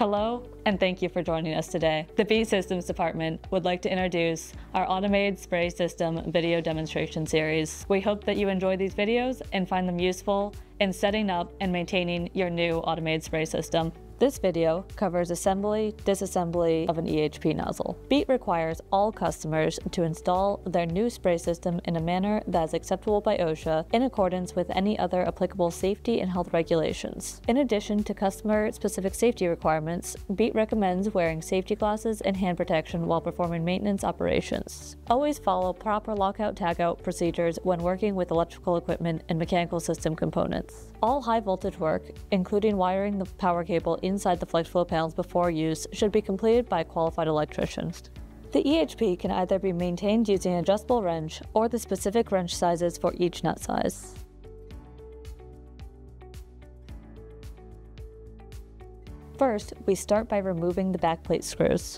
Hello, and thank you for joining us today. The BETE Systems Department would like to introduce our automated spray system video demonstration series. We hope that you enjoy these videos and find them useful in setting up and maintaining your new automated spray system. This video covers assembly, disassembly of an EHP nozzle. BETE requires all customers to install their new spray system in a manner that is acceptable by OSHA in accordance with any other applicable safety and health regulations. In addition to customer-specific safety requirements, BETE recommends wearing safety glasses and hand protection while performing maintenance operations. Always follow proper lockout-tagout procedures when working with electrical equipment and mechanical system components. All high-voltage work, including wiring the power cable inside the FlexFlow panels before use, should be completed by a qualified electrician. The EHP can either be maintained using an adjustable wrench or the specific wrench sizes for each nut size. First, we start by removing the backplate screws.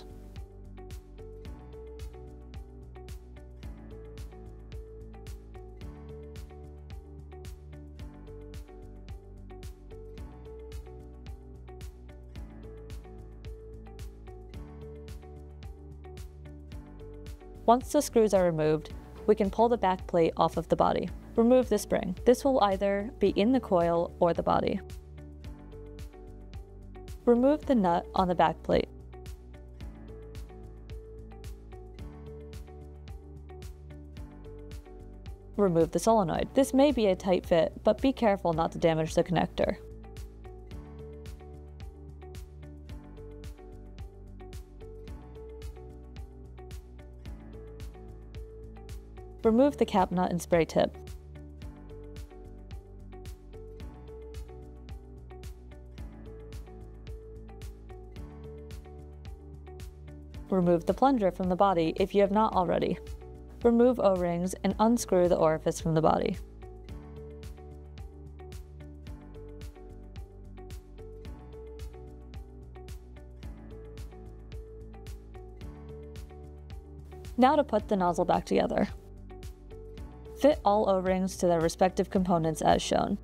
Once the screws are removed, we can pull the back plate off of the body. Remove the spring. This will either be in the coil or the body. Remove the nut on the back plate. Remove the solenoid. This may be a tight fit, but be careful not to damage the connector. Remove the cap nut and spray tip. Remove the plunger from the body if you have not already. Remove O-rings and unscrew the orifice from the body. Now to put the nozzle back together. Fit all O-rings to their respective components as shown.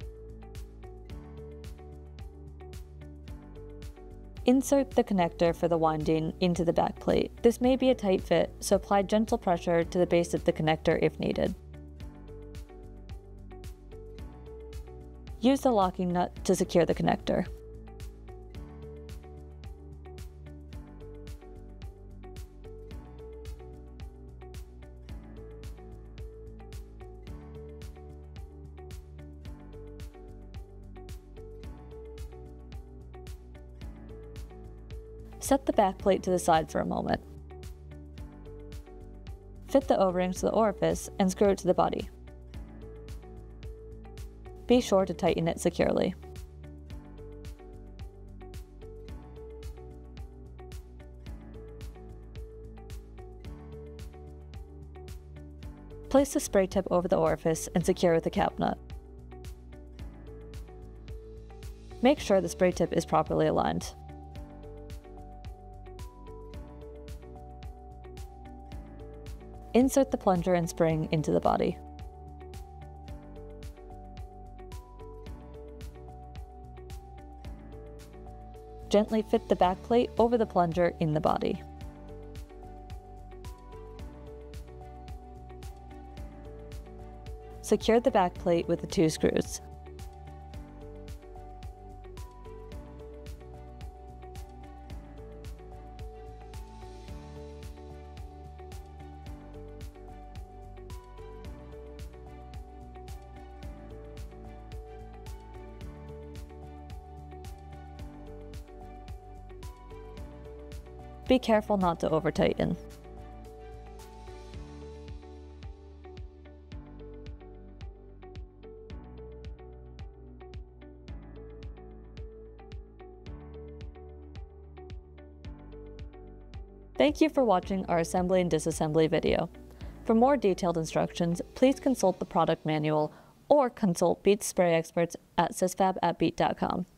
Insert the connector for the winding into the back plate. This may be a tight fit, so apply gentle pressure to the base of the connector if needed. Use the locking nut to secure the connector. Set the back plate to the side for a moment. Fit the O-rings to the orifice and screw it to the body. Be sure to tighten it securely. Place the spray tip over the orifice and secure with the cap nut. Make sure the spray tip is properly aligned. Insert the plunger and spring into the body. Gently fit the back plate over the plunger in the body. Secure the back plate with the 2 screws. Be careful not to over-tighten. Thank you for watching our assembly and disassembly video. For more detailed instructions, please consult the product manual or consult BETE spray experts at sysfab@bete.com.